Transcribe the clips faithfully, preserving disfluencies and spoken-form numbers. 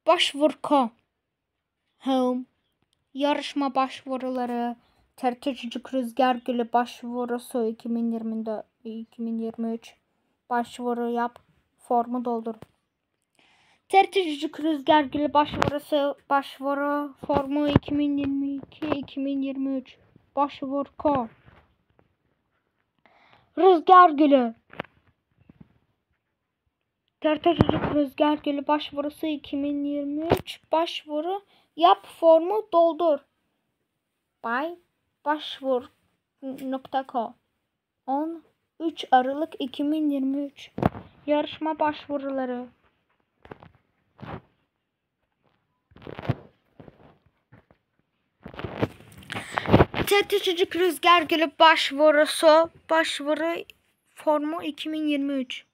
Başvuru Home. Yarışma başvuruları. T R T Çocuk Rüzgar Gülü başvurusu iki bin yirmi dört iki bin yirmi üç. Başvuru yap. Formu doldur. T R T Çocuk Rüzgar Gülü başvurusu başvuru formu iki bin yirmi iki iki bin yirmi üç. Başvuru Rüzgar Gülü. T R T Çocuk Rüzgar Gülü başvurusu iki bin yirmi üç. Başvuru yap formu doldur. Bay başvur nokta com on üç Aralık iki bin yirmi üç. Yarışma başvuruları. T R T Çocuk Rüzgar Gülü başvurusu başvuru formu iki bin yirmi üç.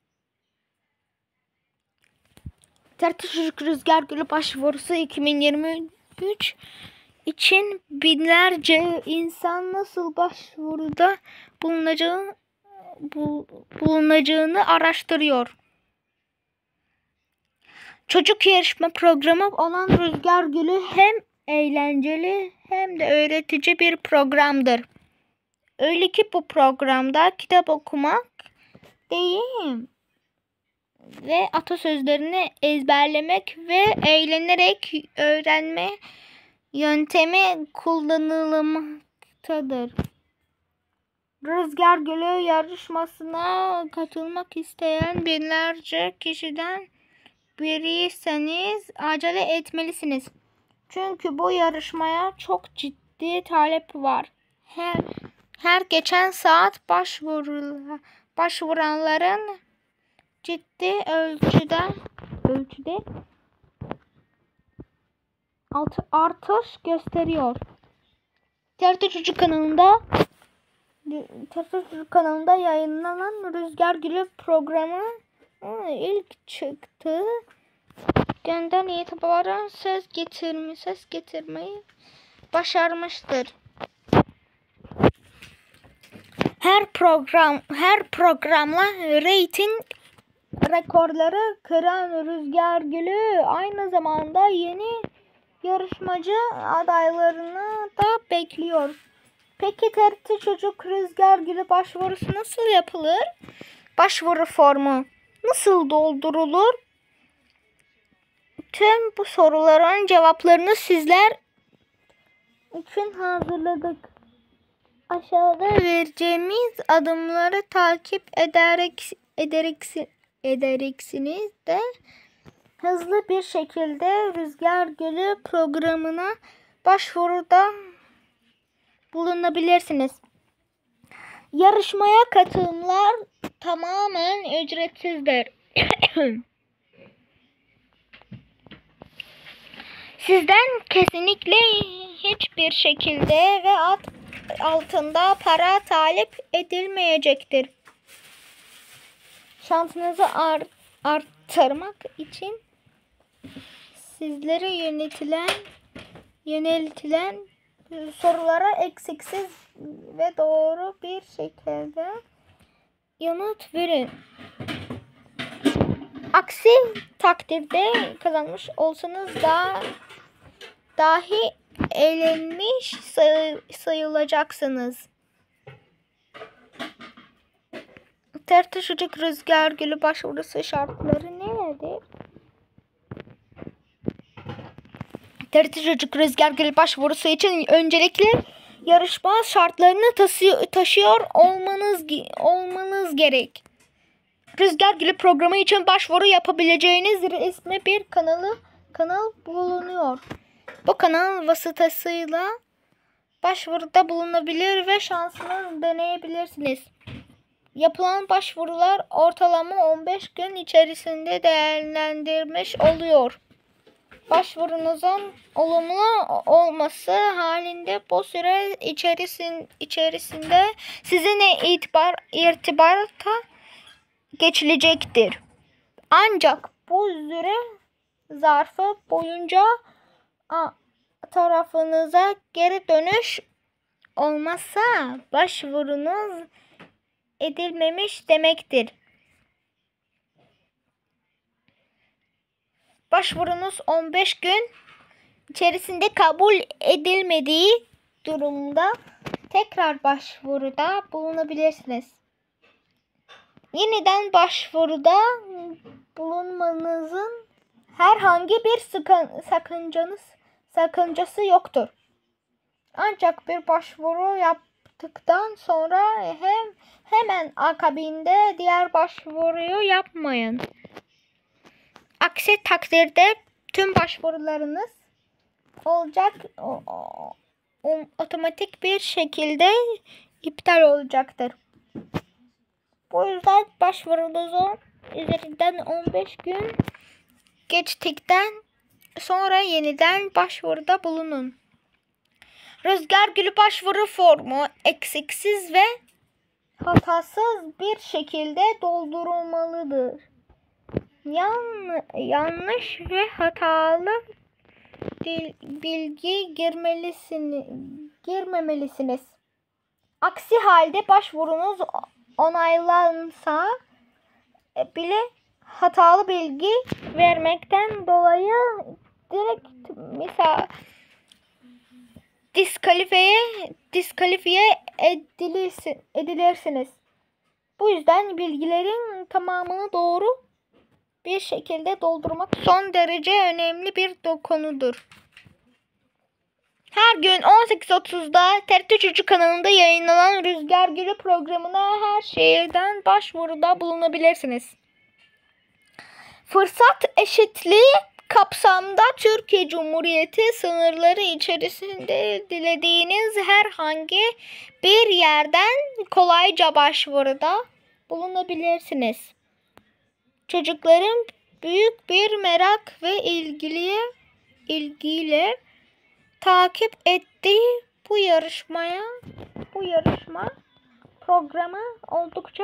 T R T Çocuk Rüzgar Gülü başvurusu iki bin yirmi üç için binlerce insan nasıl başvuruda bulunacağı, bu, bulunacağını araştırıyor. Çocuk yarışma programı olan Rüzgar Gülü hem eğlenceli hem de öğretici bir programdır. Öyle ki bu programda kitap okumak değil ve atasözlerini ezberlemek ve eğlenerek öğrenme yöntemi kullanılmaktadır. Rüzgar Gülü yarışmasına katılmak isteyen binlerce kişiden biriyseniz acele etmelisiniz. Çünkü bu yarışmaya çok ciddi talep var. Her, her geçen saat başvuru, başvuranların ciddi ölçüde ölçüde artış gösteriyor. T R T Çocuk kanalında T R T Çocuk kanalında yayınlanan Rüzgar Gülü programı ilk çıktığı günden itibaren ses getirme, ses getirmeyi başarmıştır. Her program her programla reyting rekorları kıran Rüzgar Gülü aynı zamanda yeni yarışmacı adaylarını da bekliyor. Peki T R T Çocuk Rüzgar Gülü başvurusu nasıl yapılır? Başvuru formu nasıl doldurulur? Tüm bu soruların cevaplarını sizler için hazırladık. Aşağıda vereceğimiz adımları takip ederek ederek edereksiniz de hızlı bir şekilde Rüzgar Gülü programına başvuruda bulunabilirsiniz. Yarışmaya katılımlar tamamen ücretsizdir. Sizden kesinlikle hiçbir şekilde ve alt, altında para talep edilmeyecektir. Şansınızı art, arttırmak için sizlere yönetilen yöneltilen sorulara eksiksiz ve doğru bir şekilde yanıt verin. Aksi takdirde kazanmış olsanız da dahi elenmiş say sayılacaksınız. T R T Çocuk Rüzgar Gülü başvurusu şartları nelerdir? T R T Çocuk Rüzgar Gülü başvurusu için öncelikle yarışma şartlarını taşı taşıyor olmanız olmanız gerek. Rüzgar Gülü programı için başvuru yapabileceğiniz resmi bir kanalı kanal bulunuyor. Bu kanal vasıtasıyla başvuruda bulunabilir ve şansını deneyebilirsiniz. Yapılan başvurular ortalama on beş gün içerisinde değerlendirmiş oluyor. Başvurunuzun olumlu olması halinde bu süre içerisin, içerisinde sizinle itibar, irtibata geçilecektir. Ancak bu süre zarfı boyunca tarafınıza geri dönüş olmazsa başvurunuz edilmemiş demektir. başvurunuz on beş gün içerisinde kabul edilmediği durumda tekrar başvuruda bulunabilirsiniz. Yeniden başvuruda bulunmanızın herhangi bir sakıncanız, sakıncası yoktur. Ancak bir başvuru yaptıktan sonra hem hemen akabinde diğer başvuruyu yapmayın. Aksi takdirde tüm başvurularınız olacak o, o, otomatik bir şekilde iptal olacaktır. Bu yüzden başvurunuzun üzerinden on beş gün geçtikten sonra yeniden başvuruda bulunun. Rüzgar Gülü başvuru formu eksiksiz ve hatasız bir şekilde doldurulmalıdır. Yan, yanlış ve hatalı bilgi girmelisiniz, girmemelisiniz. Aksi halde başvurunuz onaylansa bile hatalı bilgi vermekten dolayı direkt misal diskalifiye diskalifiye edilirsin, edilirsiniz. Bu yüzden bilgilerin tamamını doğru bir şekilde doldurmak son derece önemli bir konudur. Her gün on sekiz otuzda T R T Çocuk kanalında yayınlanan Rüzgar Gülü programına her şehirden başvuruda bulunabilirsiniz. Fırsat eşitliği kapsamında Türkiye Cumhuriyeti sınırları içerisinde dilediğiniz herhangi bir yerden kolayca başvuruda bulunabilirsiniz. Çocukların büyük bir merak ve ilgiye, ilgiyle takip ettiği bu yarışmaya, bu yarışma programı oldukça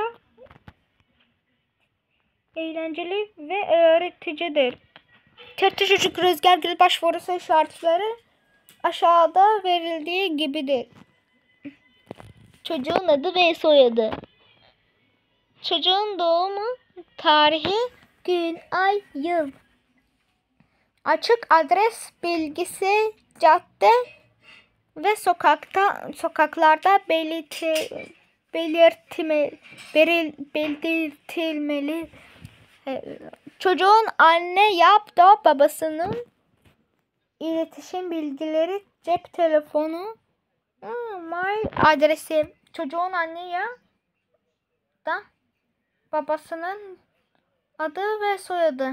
eğlenceli ve öğreticidir. T R T Çocuk Rüzgar Gülü başvurusu şartları aşağıda verildiği gibidir. Çocuğun adı ve soyadı. Çocuğun doğumu tarihi, gün, ay, yıl. Açık adres bilgisi, cadde ve sokakta sokaklarda belirti, belirtme, beril, belirtilmeli. Çocuğun anne yap da babasının iletişim bilgileri, cep telefonu, mail adresi. Çocuğun anne ya da babasının adı ve soyadı.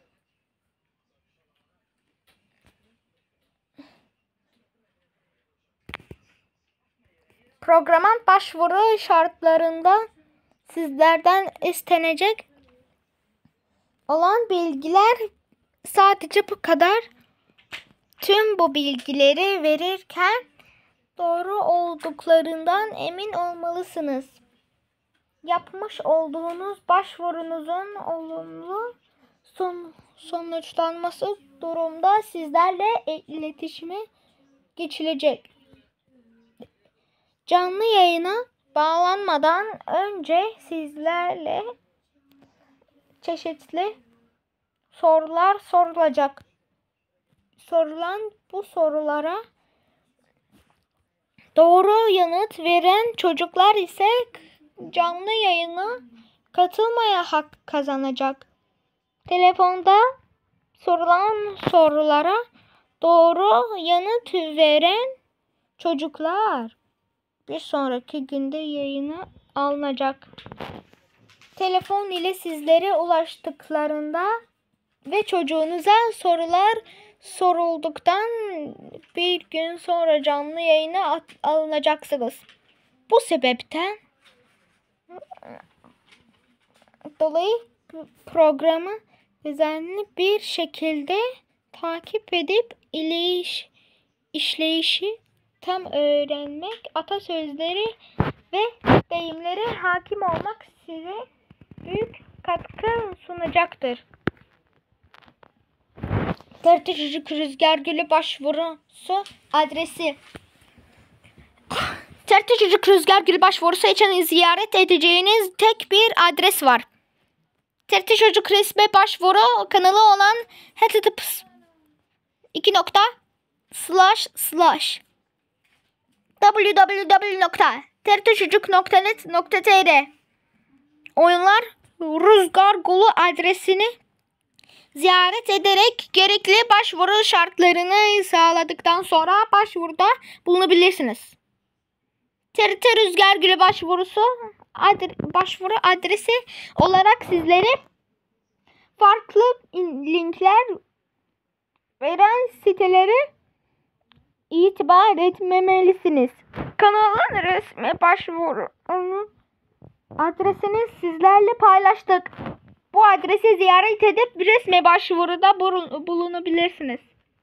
Programın başvuru şartlarında sizlerden istenecek olan bilgiler sadece bu kadar. Tüm bu bilgileri verirken doğru olduklarından emin olmalısınız. Yapmış olduğunuz başvurunuzun olumlu son, sonuçlanması durumda sizlerle iletişime geçilecek. Canlı yayına bağlanmadan önce sizlerle çeşitli sorular sorulacak. Sorulan bu sorulara doğru yanıt veren çocuklar ise canlı yayına katılmaya hak kazanacak. Telefonda sorulan sorulara doğru yanıt veren çocuklar bir sonraki günde yayına alınacak. Telefon ile sizlere ulaştıklarında ve çocuğunuza sorular sorulduktan bir gün sonra canlı yayına alınacaksınız. Bu sebepten dolayı programı düzenli bir şekilde takip edip ileyiş, işleyişi tam öğrenmek, atasözleri ve deyimlere hakim olmak size büyük katkı sunacaktır. T R T Çocuk Rüzgar Gülü başvurusu adresi. T R T Çocuk Rüzgar Gülü başvurusu için ziyaret edeceğiniz tek bir adres var. T R T Çocuk resmi başvuru kanalı olan https iki nokta slash slash www nokta trtçocuk nokta net nokta tr Oyunlar Rüzgar Gulu adresini ziyaret ederek gerekli başvuru şartlarını sağladıktan sonra başvuruda bulunabilirsiniz. T R T Rüzgar Gülü başvurusu adre, başvuru adresi olarak sizlere farklı linkler veren sitelere itibar etmemelisiniz. Kanalın resmi başvuru adresini sizlerle paylaştık. Bu adresi ziyaret edip resmi başvuruda bulunabilirsiniz.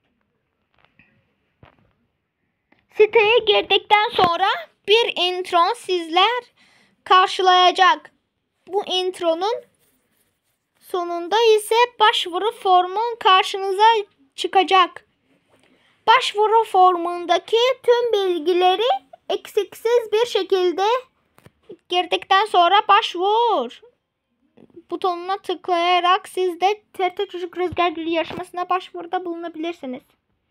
Siteye girdikten sonra bir intro sizler karşılayacak. Bu intronun sonunda ise başvuru formu karşınıza çıkacak. Başvuru formundaki tüm bilgileri eksiksiz bir şekilde girdikten sonra başvur butonuna tıklayarak siz de T R T Çocuk Rüzgar Gülü yarışmasına başvuruda bulunabilirsiniz.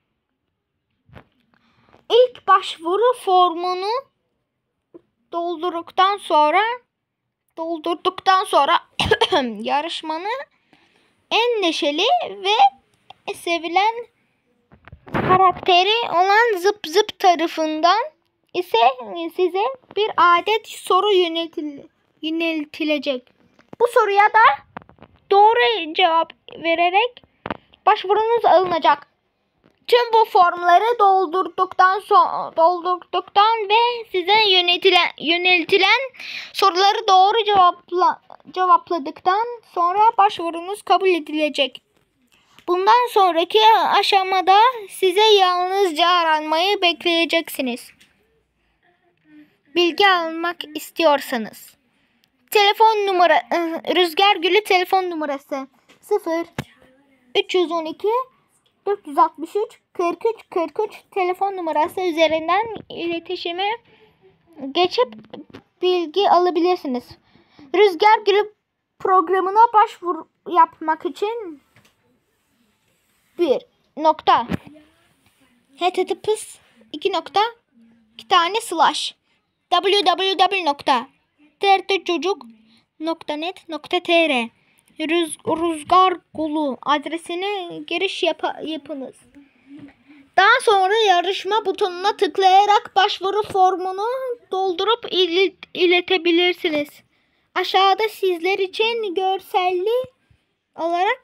İlk başvuru formunu doldurduktan sonra doldurduktan sonra yarışmanın en neşeli ve sevilen karakteri olan Zıp Zıp tarafından ise size bir adet soru yönetil yöneltilecek. Bu soruya da doğru cevap vererek başvurunuz alınacak. Tüm bu formları doldurduktan sonra doldurduktan ve size yönetilen yöneltilen soruları doğru cevapla cevapladıktan sonra başvurunuz kabul edilecek. Bundan sonraki aşamada size yalnızca aranmayı bekleyeceksiniz. Bilgi almak istiyorsanız. Telefon numara Rüzgar Gülü telefon numarası sıfır üç yüz on iki dört yüz altmış üç kırk üç kırk üç telefon numarası üzerinden iletişime geçip bilgi alabilirsiniz. Rüzgar Gülü programına başvuru yapmak için bir nokta https iki nokta iki tane slash www nokta trtçocuk nokta net nokta tr Rüz, Rüzgar Gulu adresine giriş yap yapınız. Daha sonra yarışma butonuna tıklayarak başvuru formunu doldurup il iletebilirsiniz. Aşağıda sizler için görselli olarak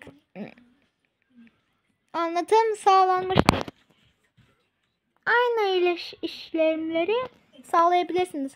anlatım sağlanmıştır. Aynı iş işlemleri sağlayabilirsiniz.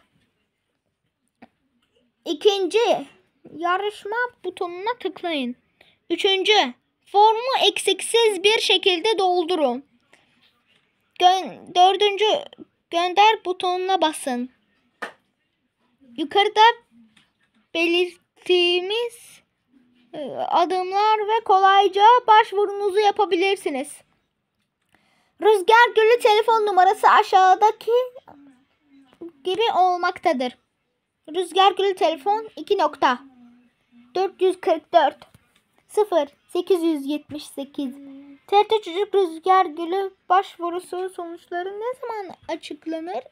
İkinci, yarışma butonuna tıklayın. Üçüncü, formu eksiksiz bir şekilde doldurun. Gö dördüncü, gönder butonuna basın. Yukarıda belirttiğimiz adımlar ve kolayca başvurunuzu yapabilirsiniz. Rüzgar Gülü telefon numarası aşağıdaki gibi olmaktadır. Rüzgar Gülü telefon iki nokta dört yüz kırk dört sıfır sekiz yüz yetmiş sekiz T R T Çocuk Rüzgar Gülü başvurusu sonuçları ne zaman açıklanır?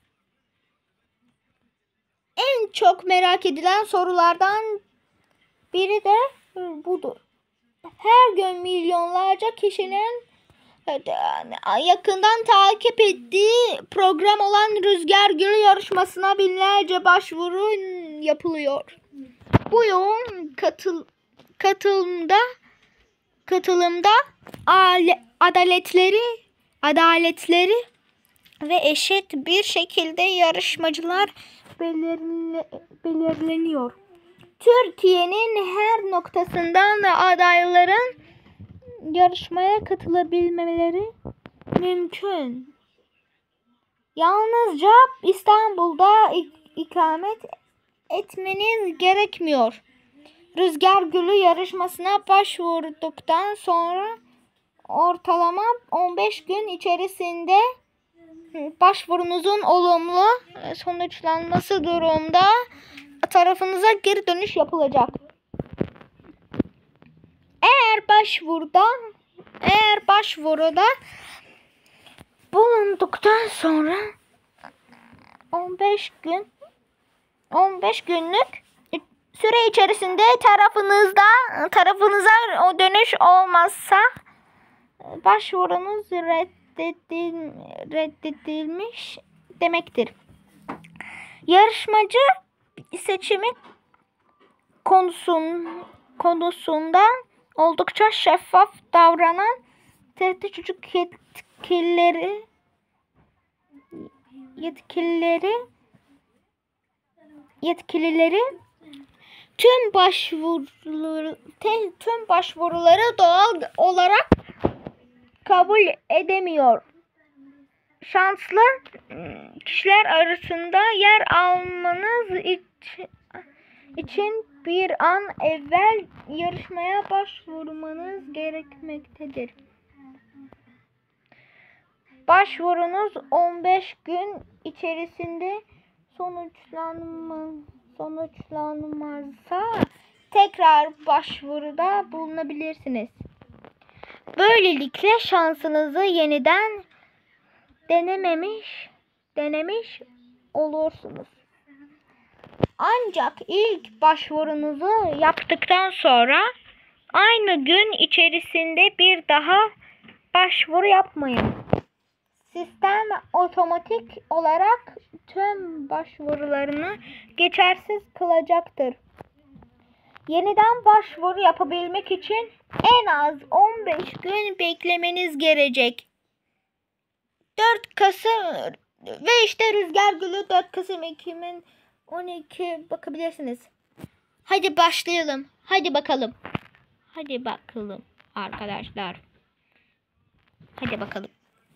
En çok merak edilen sorulardan biri de budur. Her gün milyonlarca kişinin yakından takip ettiği program olan Rüzgar Gülü yarışmasına binlerce başvuru yapılıyor. Bu yoğun katıl katılımda katılımda adaletleri adaletleri ve eşit bir şekilde yarışmacılar belirleniyor. Türkiye'nin her noktasından adayların yarışmaya katılabilmeleri mümkün. Yalnızca İstanbul'da ikamet etmeniz gerekmiyor. Rüzgar Gülü yarışmasına başvurduktan sonra ortalama on beş gün içerisinde başvurunuzun olumlu sonuçlanması durumda tarafınıza geri dönüş yapılacak. Eğer başvuruda eğer başvuruda bulunduktan sonra on beş gün on beş günlük süre içerisinde tarafınızda tarafınıza o dönüş olmazsa başvurunuz reddedil, reddedilmiş demektir. Yarışmacı seçimi konusun, konusunda oldukça şeffaf davranan T R T Çocuk yetkilileri yetkilileri yetkilileri tüm başvuruları tüm başvuruları doğal olarak kabul edemiyor. Şanslı kişiler arasında yer almanız için bir an evvel yarışmaya başvurmanız gerekmektedir. Başvurunuz on beş gün içerisinde sonuçlanma, sonuçlanmazsa tekrar başvuruda bulunabilirsiniz. Böylelikle şansınızı yeniden denememiş, denemiş olursunuz. Ancak ilk başvurunuzu yaptıktan sonra aynı gün içerisinde bir daha başvuru yapmayın. Sistem otomatik olarak tüm başvurularını geçersiz kılacaktır. Yeniden başvuru yapabilmek için en az on beş gün beklemeniz gerekecek. dört Kasım ve işte Rüzgar Gülü dört Kasım iki bin on iki bakabilirsiniz. Hadi başlayalım. Hadi bakalım. Hadi bakalım arkadaşlar. Hadi bakalım.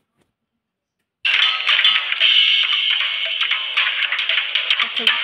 Bakalım.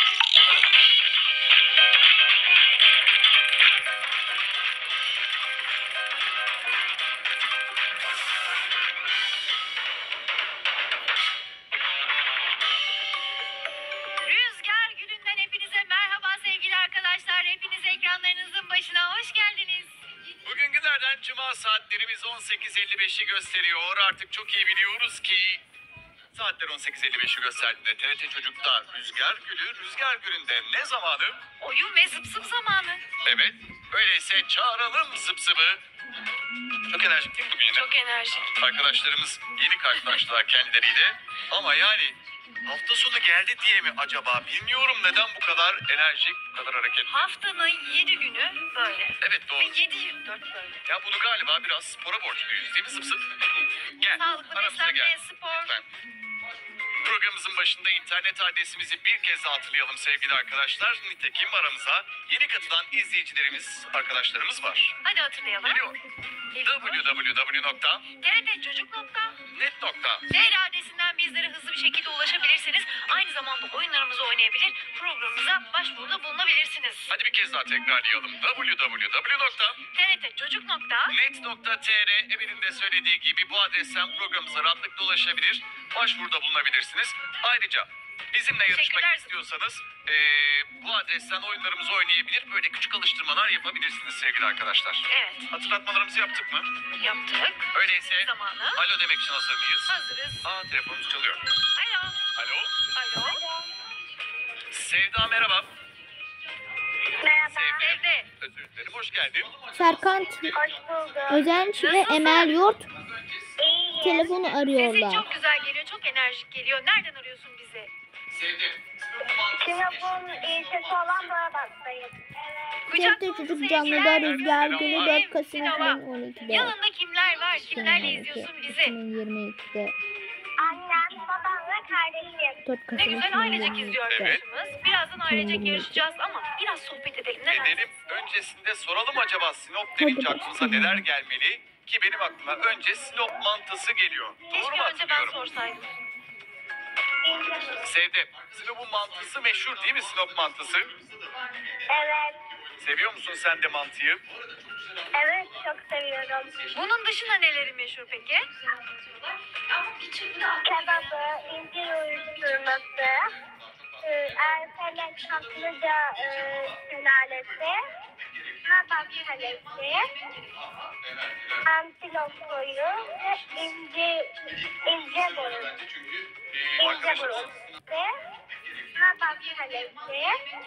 Rüzgar Gülü'nden hepinize merhaba sevgili arkadaşlar. Hepiniz ekranlarınızın başına hoş geldiniz. Bugün günlerden cuma saatlerimiz on sekiz elli beşi gösteriyor. Artık çok iyi biliyoruz ki saatler on sekiz elli beşi gösterdiğinde T R T Çocuk'ta Rüzgar Gülü, Rüzgar Gülü'nde ne zamanı? Oyun ve zıp zıp zamanı. Evet, öyleyse çağıralım zıp zıbı. Çok enerjik değil mi bugün yine? Çok enerjik. Arkadaşlarımız yeni karşılaştılar kendileriyle. Ama yani hafta sonu geldi diye mi acaba? Bilmiyorum neden bu kadar enerjik, bu kadar hareketli. Haftanın yedi günü böyle. Evet doğru. Ve yedi yirmi dört böyle. Ya bunu galiba biraz spora borçluyuz değil mi zıp zıp? Gel, Sağlıklı aramıza beslenme, gel. spor. Lütfen. Programımızın başında internet adresimizi bir kez daha hatırlayalım sevgili arkadaşlar. Nitekim aramıza yeni katılan izleyicilerimiz, arkadaşlarımız var. Hadi hatırlayalım. Geliyor. Geliyor. w w w nokta T R T Çocuk nokta net nokta T R adresinden bizlere hızlı bir şekilde ulaşabilirsiniz. Aynı zamanda oyunlarımızı oynayabilir, programımıza başvuruda bulunabilirsiniz. Hadi bir kez daha tekrarlayalım. w w w nokta T R T Çocuk nokta net nokta t r Emel'in de söylediği gibi bu adresten programımıza rahatlıkla ulaşabilir, başvuruda bulunabilirsiniz. Ayrıca bizimle yarışmak Teşekkürler. istiyorsanız eee, bu adresten oyunlarımızı oynayabilir, böyle küçük alıştırmalar yapabilirsiniz sevgili arkadaşlar. Evet, Hatırlatmalarımızı yaptık mı? yaptık. Öyleyse Zamanı. alo demek için hazır mıyız? Hazırız. Aa, telefonumuz çalıyor. Alo. Alo. Alo. Sevda merhaba. Merhaba. Sevde. Evde. Özür dilerim, hoş geldin. Serkan Hoş bulduk. Özenç ve Nasılsın? Emel Yurt İyiyim. telefonu Sesin arıyorlar. çok güzel geliyor, çok enerjik geliyor. Nereden arıyorsun bizi? Sevdi. Sinop'un ilçesi olan Bağdat'tayım. T R T Çocuk canlıda Rüzgar Gülü dört Kasım iki bin on ikide. Yanında kimler var? Kimlerle izliyorsun iki bizi? bin yirmi ikide. Annem, babam ve kardeşim. dört Ne Kasım iki güzel bin ailecek yirmi ikide. izliyorsunuz. Birazdan ailecek yirmi iki. yarışacağız ama biraz sohbet edelim. Ne Edelim. dersiniz? Öncesinde soralım acaba Sinop denince Hadi aklımıza bakalım. neler gelmeli? Ki benim aklıma önce Sinop mantısı geliyor. Doğru Keşke mu önce ben hatırlıyorum? sorsaydım. Sevde. Sinop'un mantısı meşhur değil mi Sinop mantısı? Evet, Seviyor musun sen de mantıyı? evet çok seviyorum. Bunun dışında neleri meşhur peki? Kebabı, incir uydurması, e, Erfelek Tatlıca e, sülalesi, kabak kalesi, antilop koyu ve ince, ince burun. İnce burun. Ve kabak kalesi,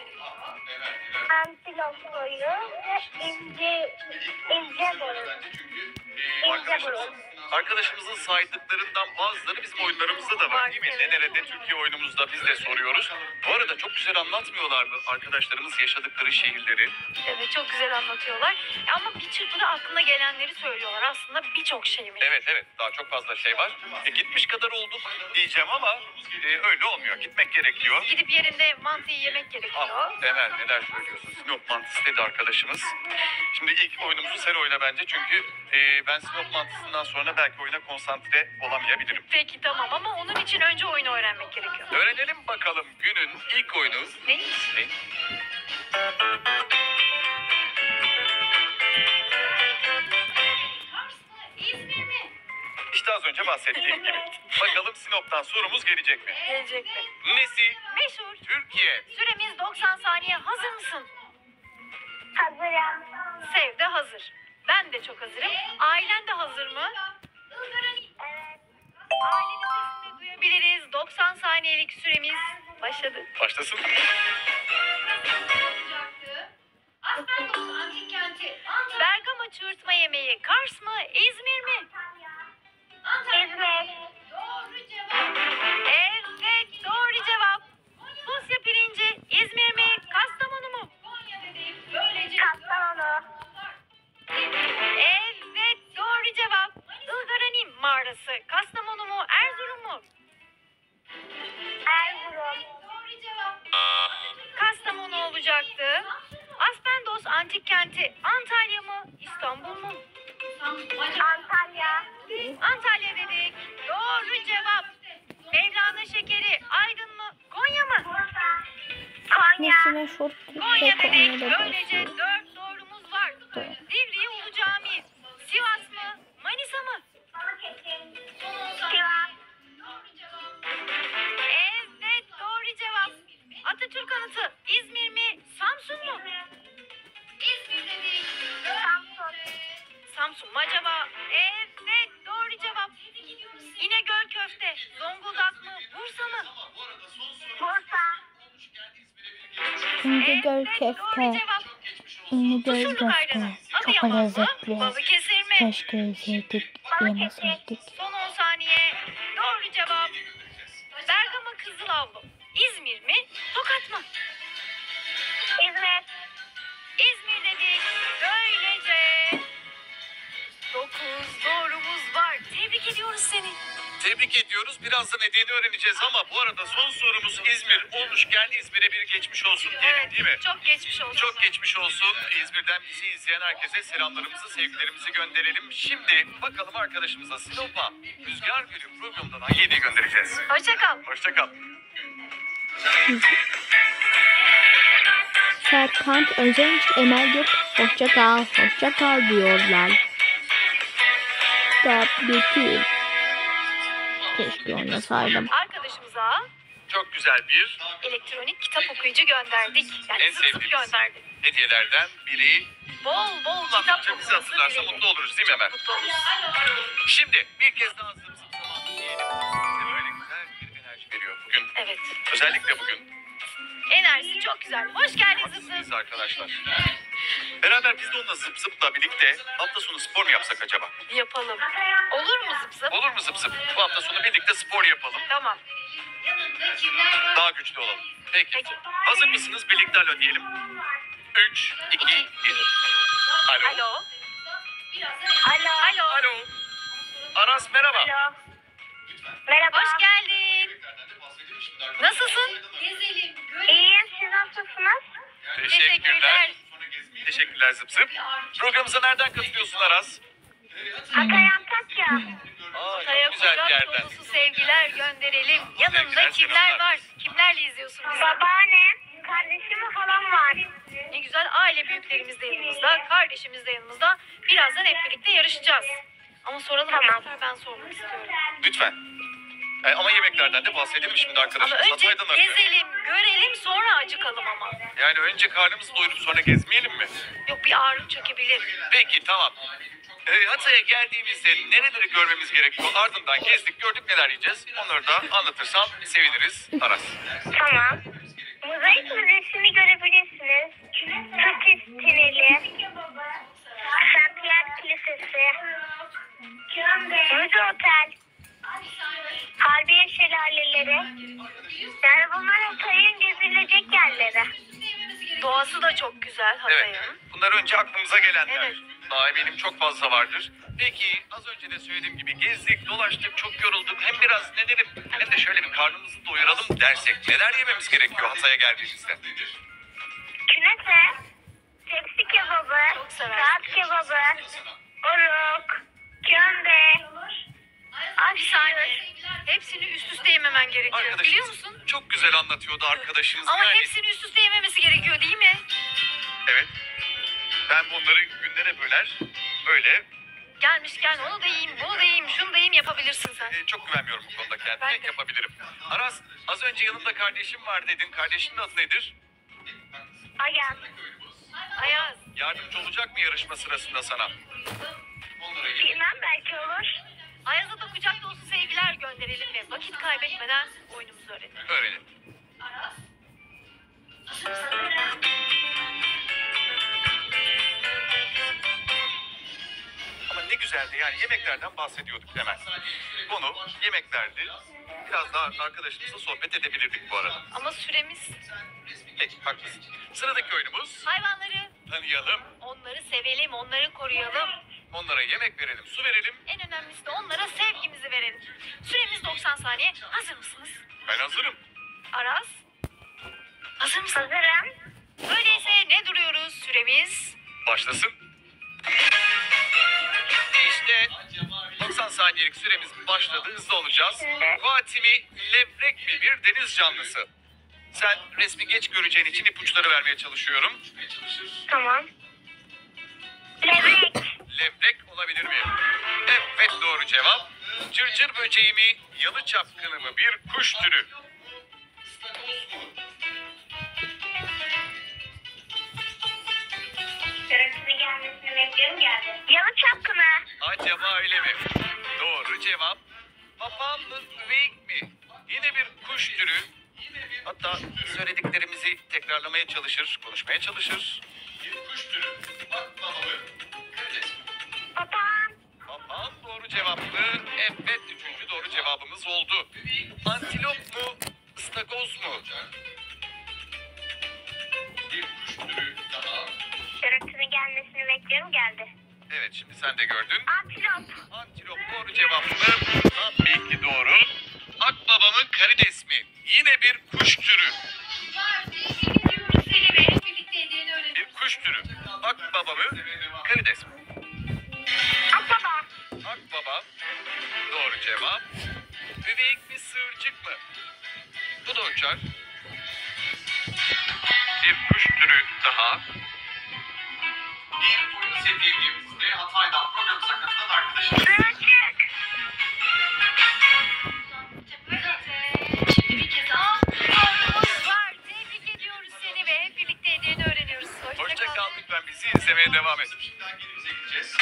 antilop koyu ve ince, ince burun. İnce burun. Arkadaşımızın saydıklarından bazıları bizim oyunlarımızda da var değil mi? Ne nerede Türkiye oyunumuzda biz de soruyoruz. Bu arada çok güzel anlatmıyorlardı arkadaşlarımız yaşadıkları şehirleri. Evet, çok güzel anlatıyorlar. Ama bir çırpıda aklına gelenleri söylüyorlar. Aslında birçok şey mi? Evet evet daha çok fazla şey var. E, gitmiş kadar olduk diyeceğim ama e, öyle olmuyor. Gitmek gerekiyor. Gidip yerinde mantıyı yemek gerekiyor. Ah, Emel neler söylüyorsun? Sinop mantısı dedi arkadaşımız. Şimdi ilk oyunumuzu sen oyna bence çünkü e, ben Sinop mantısından sonra belki oyuna konsantre olamayabilirim. Peki tamam ama onun için önce oyunu öğrenmek gerekiyor. Öğrenelim bakalım günün ilk oyunu Neymiş? ne? İzmir mi? İşte az önce bahsettiğim gibi. Bakalım Sinop'tan sorumuz gelecek mi? Gelecek mi? Nesi? Meşhur. Türkiye. Süremiz doksan saniye. Hazır mısın? Hazırım. Sev de hazır. Ben de çok hazırım. Ailen de hazır mı? Evet. Ailenin sesini duyabiliriz. doksan saniyelik süremiz başladı. Başlasın. Bergama çığırtma yemeği Kars mı, İzmir mi? İzmir. Evet, doğru cevap. Fusya pirinci İzmir mi, Kastamonu mu? Kastamonu. Evet, doğru cevap. Ilgarani mağarası Kastamonu mu, Erzurum mu? Erzurum. Kastamonu olacaktı. Aspendos antik kenti Antalya mı, İstanbul mu? Antalya. Antalya dedik. Doğru cevap. Mevlana şekeri Aydın mı, Konya mı? Konya. Nesine şort Konya ve dedik. Konya'da Böylece basıyor. dört doğrumuz var. Doğru. Divriği Ulu Cami, Sivas mı, Manisa mı? Sivas. Evet, doğru cevap. Atatürk Anıtı İzmir mi, Samsun mu? İzmir dedik. Samsun. Samsun mu acaba? Evet, doğru cevap. İnegöl köfte Zonguldak mı, Bursa mı? Bursa. İnegöl Evet, köfte. doğru cevap. İnegöl Susurluk köfte. Ayrı. Çok Adıyaman mı, lezzetli. Balıkesir mi? Keşke yeseydik, yemeseydik. Son on saniye. Doğru cevap. Bergama Kızılavlu. İzmir mi? Tokat mı? İzmir. İzmir dedik. Böylece dokuz doğrumuz var. Tebrik ediyoruz seni. Tebrik ediyoruz. Birazdan nedenini öğreneceğiz ama bu arada son sorumuz İzmir olmuşken İzmir'e bir geçmiş olsun diyelim Evet, değil mi? çok geçmiş olsun. Çok geçmiş olsun. İzmir'den bizi izleyen herkese selamlarımızı, sevgilerimizi gönderelim. Şimdi bakalım arkadaşımıza Sinop'a Rüzgar Gölü programından hangi hediye göndereceğiz? Hoşça kal. Hoşça kal. Serkant Özenç, Emel Gök, hoşça kal, hoşça kal diyorlar. Tabii ki. Keşke oynasaydım. Arkadaşımıza Çok güzel bir elektronik kitap okuyucu gönderdik. Yani En zıp zıp sevdiğimiz. gönderdik. hediyelerden biri. Bol bol kitap Kullandıkça bizi okuması hatırlarsa dileğiyle. mutlu oluruz değil mi Emel? Mutlu oluruz. Şimdi bir kez daha zıp zıp zamanı diyelim. Size böyle güzel bir enerji veriyor bugün. Evet. Özellikle bugün. Enerjisi çok güzel. Hoş geldin zıp Haklısınız zıp. arkadaşlar. Beraber biz de onunla zıp zıpla birlikte hafta sonu spor mu yapsak acaba? Yapalım. Olur mu zıp zıp? Olur mu zıp zıp? Bu hafta sonu birlikte spor yapalım. Tamam. Daha güçlü olalım. Peki. Peki. Hazır mısınız? Birlikte alo diyelim. üç, iki, bir. Alo. Alo. Alo. Alo. Alo. Aras merhaba. Alo. Merhaba. Hoş geldin. Nasılsın? İyiyim. Siz nasılsınız? Teşekkürler. Teşekkürler zıp zıp. Programımıza nereden katılıyorsun Aras? Hatay Antakya. Aa, Kaya çok güzel bir kucak yerden. dolusu sevgiler gönderelim. Yanında Sevgiler, kimler selamlar. var? Kimlerle izliyorsun bizi? Babaannem, kardeşim falan var. Ne güzel, aile büyüklerimiz de yanımızda, kardeşimiz de yanımızda. Birazdan hep birlikte yarışacağız. Ama soralım, Tamam. bu sefer ben sormak istiyorum. Lütfen. E, ama yemeklerden de bahsedelim şimdi Ama arkadaşımız. önce Hatay'dan arıyor. gezelim, görelim, sonra acıkalım ama. Yani önce karnımızı doyurup sonra gezmeyelim mi? Yok, bir ağrım çökebilir. Peki tamam. E, Hatay'a geldiğimizde nereleri görmemiz gerekiyor? Ardından gezdik gördük neler yiyeceğiz. Onları da anlatırsam seviniriz. Aras. Tamam. Mozaik Müzesi'ni görebilirsiniz. Türk İstineli. Saint Pierre Kilisesi. Müze Otel. Harbiye Şelaleleri. Yani bunlar Hatay'ın gezilecek yerleri. Doğası da çok güzel Evet. Hatay'ın. Bunlar önce aklımıza gelenler. Evet. Daha eminim çok fazla vardır. Peki az önce de söylediğim gibi gezdik, dolaştık, çok yorulduk. Hem biraz ne derim hem de şöyle bir karnımızı doyuralım dersek neler yememiz gerekiyor Hatay'a geldiğimizde? Künefe. Tepsi kebabı. Çok seversin. Saat kebabı. Oruk. Kömbe. Bir saniye. Hepsini üst üste yememen gerekiyor. Biliyor Arkadaşımız musun? çok güzel anlatıyordu arkadaşımız. Ama yani, hepsini üst üste yememesi gerekiyor değil mi? Evet. Ben bunları günlere böler, öyle Gelmişken onu da yiyeyim, bunu da yiyeyim, şunu da yiyeyim yapabilirsin sen. e, çok güvenmiyorum bu konuda kendime. Ben de. Yapabilirim. Aras, az önce yanımda kardeşim var dedin. Kardeşinin adı nedir? Ayaz. Ayaz. Yardımcı olacak mı yarışma sırasında sana? Bilmem, belki olur. Ayaz'a da kucak dolusu sevgiler gönderelim ve vakit kaybetmeden oyunumuzu öğrenelim. Öğrenelim. Ama ne güzeldi yani yemeklerden bahsediyorduk hemen. Konu yemeklerdi. Biraz daha arkadaşımızla sohbet edebilirdik bu arada. Ama süremiz Peki haklısın. Sıradaki oyunumuz hayvanları, tanıyalım, onları sevelim, onları koruyalım. onlara yemek verelim, su verelim. En önemlisi de onlara sevgimizi verelim. Süremiz doksan saniye. Hazır mısınız? Ben hazırım. Aras? Hazır mısın? Hazırım. Öyleyse ne duruyoruz? Süremiz Başlasın. İşte doksan saniyelik süremiz başladı. Hızlı olacağız. Kuatimi levrek mi bir deniz canlısı? Sen resmi geç göreceğin için ipuçları vermeye çalışıyorum. Tamam. Levrek. Levrek olabilir mi? Evet doğru cevap. Cırcır böceği mi, yalı çapkını mı bir kuş türü? Görüntünün gelmesini bekliyorum, geldi. Yalı çapkını. Acaba öyle mi? Doğru cevap. Papağan mı, üveyik mi? Yine bir kuş türü. Hatta söylediklerimizi tekrarlamaya çalışır, konuşmaya çalışır. Bir kuş türü. Papağan. Papağan doğru cevaptı. Evet, üçüncü doğru cevabımız oldu. Antilop mu, ıstakoz mu? Bir kuş türü daha. Görüntünün gelmesini bekliyorum, geldi. Evet, şimdi sen de gördün. Antilop. Antilop doğru cevaptı. Tabii ki doğru. Akbabamın karides mi? Yine bir kuş türü. Bir kuş türü. Akbaba mı? Karides mi? Akbaba. Akbaba. Doğru cevap. Üveyik mi sığırcık mı? Bu da uçar. Bir kuş türü daha. Bir oyun sevdiğimizde Hatay'dan programımıza katılan arkadaşımız. Sığırcık. Şimdi bir kez daha sorumuz var. Tebrik ediyoruz seni ve hep birlikte hediyeni öğreniyoruz. Hoşça, Hoşça kal. kal lütfen bizi izlemeye devam et. Şimdiden gelimize gideceğiz.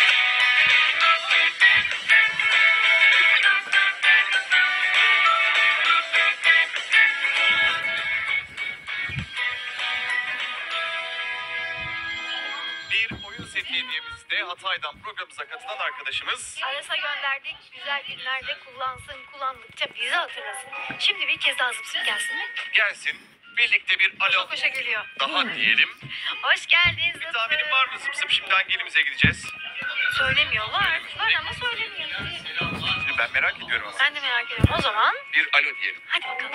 Bir oyun seti hediyemizde Hatay'dan programımıza katılan arkadaşımız. Aras'a gönderdik. Güzel günlerde kullansın. Kullandıkça bizi hatırlasın. Şimdi bir kez daha zıpsın gelsin mi? Gelsin. Birlikte bir alo Çok hoşa geliyor. daha diyelim. Hoş geldin Bir zıpsın. tahminin var mı zıp zıp şimdi hangi gideceğiz? Söylemiyor. Var. Var ama söylemiyor. Şimdi ben merak ediyorum ama. Ben de merak ediyorum. O zaman Bir alo diyelim. hadi bakalım.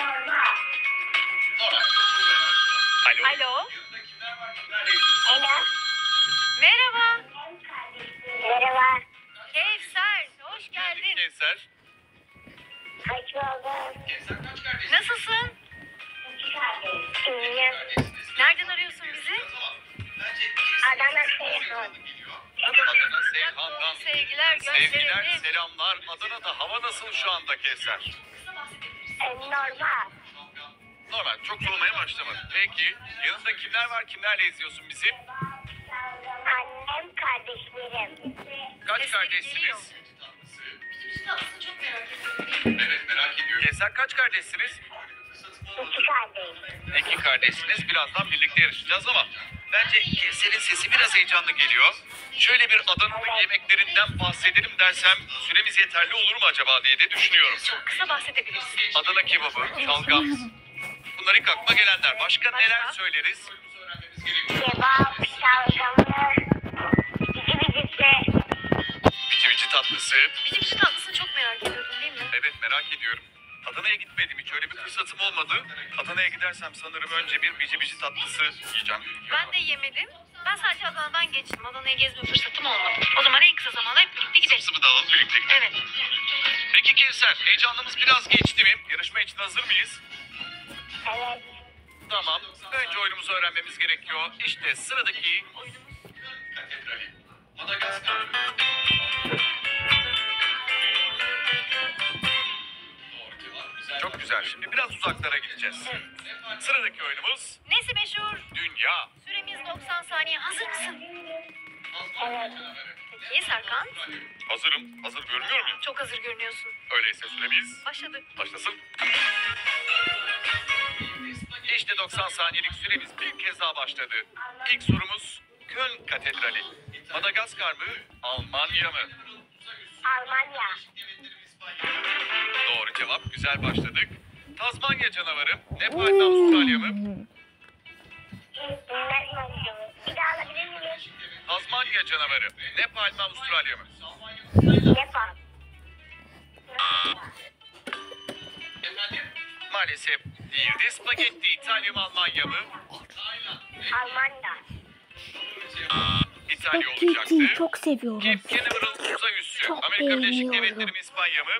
Alo. Alo. Ela. Merhaba. Merhaba. Kevser. Hoş geldin. Kevser. Hoş bulduk. Nasılsın? İyiyim. Nereden arıyorsun bizi? Adana Seyhan. Adana Seyhan'dan Sevgiler sevgiler, gönderelim. selamlar. Adana'da hava nasıl şu anda Kevser? E, normal. Normal. Çok soğumaya başlamadı. Peki. Yanında kimler var? Kimlerle izliyorsun bizi? Annem, kardeşlerim. Kaç Sesleri kardeşsiniz? geliyor. Evet, merak ediyorum. Kevser kaç kardeşsiniz? İki kardeş. İki kardeşsiniz. Birazdan birlikte yarışacağız ama bence Kevser'in sesi biraz heyecanlı geliyor. Şöyle bir Adana'nın yemeklerinden bahsedelim dersem süremiz yeterli olur mu acaba diye de düşünüyorum. Çok kısa bahsedebilirsin. Adana kebabı, şalgam. Bunlar ilk aklıma gelenler. Başka neler söyleriz? Kebap, şalgamı, bici bicisi. Bici bici tatlısı. Bici bici tatlısını çok merak ediyordun değil mi? Evet, merak ediyorum. Adana'ya gitmedim hiç. Öyle bir fırsatım olmadı. Adana'ya gidersem sanırım önce bir bici bici tatlısı yiyeceğim. Ben de yemedim. Ben sadece Adana'dan geçtim. Adana'ya gezme fırsatım olmadı. O zaman en kısa zamanda hep birlikte gidelim. Sıvı da alalım, birlikte gidelim. Evet. Peki Kevser, heyecanımız biraz geçti mi? Yarışma için hazır mıyız? Evet. Tamam. Önce oyunumuzu öğrenmemiz gerekiyor. İşte sıradaki Madagaskar. Çok güzel. Şimdi biraz uzaklara gideceğiz. Sıradaki oyunumuz Nesi meşhur? Dünya. Süremiz doksan saniye. Hazır mısın? Evet. Peki Serkan? Hazırım. Hazır görünüyor muyum? Çok hazır görünüyorsun. Öyleyse süremiz Başladı. başlasın. İşte doksan saniyelik süremiz bir kez daha başladı. İlk sorumuz Köln Katedrali. Madagaskar mı? Almanya mı? Almanya. Doğru cevap. Güzel başladık. Tazmanya canavarı. Nepal mi? Avustralya mı? Bilmem. Bir daha alabilir miyim? Tazmanya canavarı. Nepal mi? Avustralya mı? Nepal. Maalesef değildi. Spagetti İtalya mı? Almanya mı? Almanya. İtalya Spagetti'yi olacaktı. çok seviyorum. Cape Canaveral uzay üssü. Çok Amerika Birleşik beğeniyorum. Devletleri mi? İspanya mı?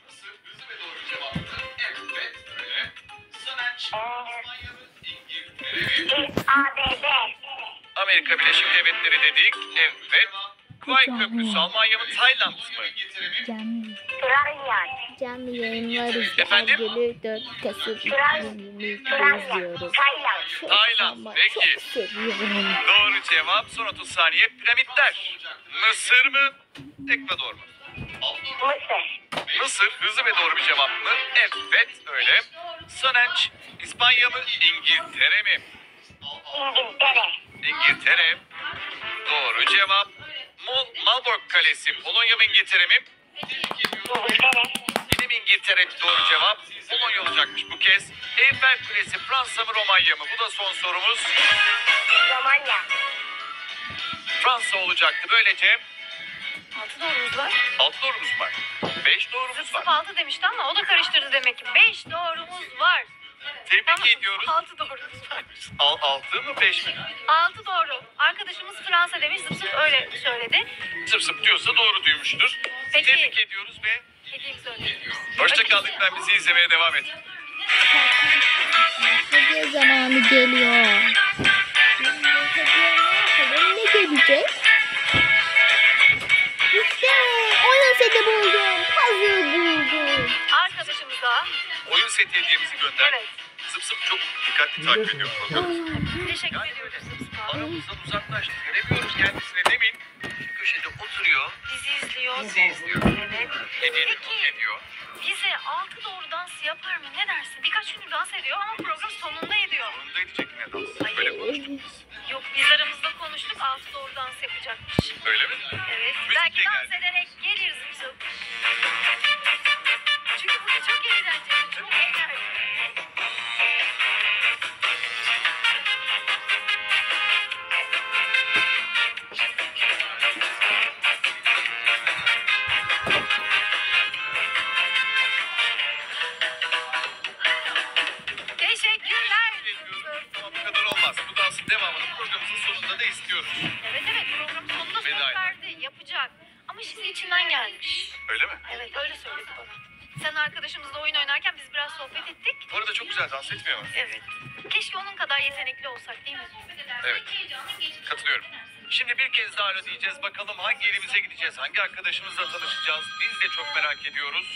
Ee, A B D. Amerika Birleşik Devletleri dedik. Evet. Kuvayi Köprüsü Almanya mı? Tayland mı? Canlı, Turanyan. canlı yayınlarız. Efendim? Sevgili dört Kasım Turanyan. izliyoruz. Tayland. Çok Tayland, ama peki. çok seviyorum. Doğru cevap. Son otuz saniye. Piramitler. Mısır mı? Ekvador mu? Mısır. Mısır hızlı ve doğru bir cevap mı? Evet öyle. Sonenç İspanya mı? İngiltere mi? İngiltere. İngiltere. Doğru cevap. Mol Malbork Kalesi Polonya mı İngiltere mi? İngiltere. Yine mi İngiltere doğru cevap? Polonya olacakmış bu kez. Eyfel Kulesi Fransa mı Romanya mı? Bu da son sorumuz. Romanya. Fransa olacaktı. Böylece Altı doğrumuz var. altı doğrumuz var. beş doğrumuz Zıp var. zıp altı demişti ama o da karıştırdı demek ki. Beş doğrumuz var. Tebrik ediyoruz. Altı doğrumuz var. Al, altı mı beş mi? Altı doğru. Arkadaşımız Fransa demiş. Zıp zıp öyle söyledi. Zıp zıp diyorsa doğru duymuştur. Peki. Tebrik ediyoruz ve Hediye söyledi. hoşça kaldık. Ben bizi izlemeye devam et. Hediye zamanı geliyor. Şimdi hediye ne yapalım? Ne gelecek? İşte oyun seti buldum. Puzzle buldum. Arkadaşımıza Oyun seti hediyemizi gönder. evet. Zıp zıp çok dikkatli takip ediyor programı. Teşekkür ediyoruz Zıp zıp'a. Aramızdan uzaklaştı. Göremiyoruz kendisine demin. Şu köşede oturuyor. Bizi izliyor. Bizi izliyor. Evet. Hediyeleri not Peki ediyor. bize altı doğru dans yapar mı? Ne dersin? Birkaç gündür dans ediyor ama program sonunda ediyor. Sonunda edecek yine dans. Böyle konuştuk biz. Yok biz aramızda konuştuk altı doğru dans yapacakmış. Öyle mi? Evet. Müzik Belki de dans geldi. ederek gelir Zıp zıp. Çünkü burada çok eğlenceli. Çok eğlenceli. Teşekkürler. Ama bu kadar olmaz. Bu dansın devamını programımızın sonunda da istiyoruz. Evet evet programın sonunda söz Veda et. verdi. Yapacak. Ama şimdi içinden gelmiş. Öyle mi? Evet öyle söyledi bana. Sen arkadaşımızla oyun oynarken biz biraz sohbet ettik. Bu arada çok güzel dans etmiyor mu? Evet. Keşke onun kadar yetenekli olsak değil mi? Evet. Katılıyorum. Şimdi bir kez daha alo diyeceğiz. Bakalım hangi elimize gideceğiz? Hangi arkadaşımızla tanışacağız? Biz de çok merak ediyoruz.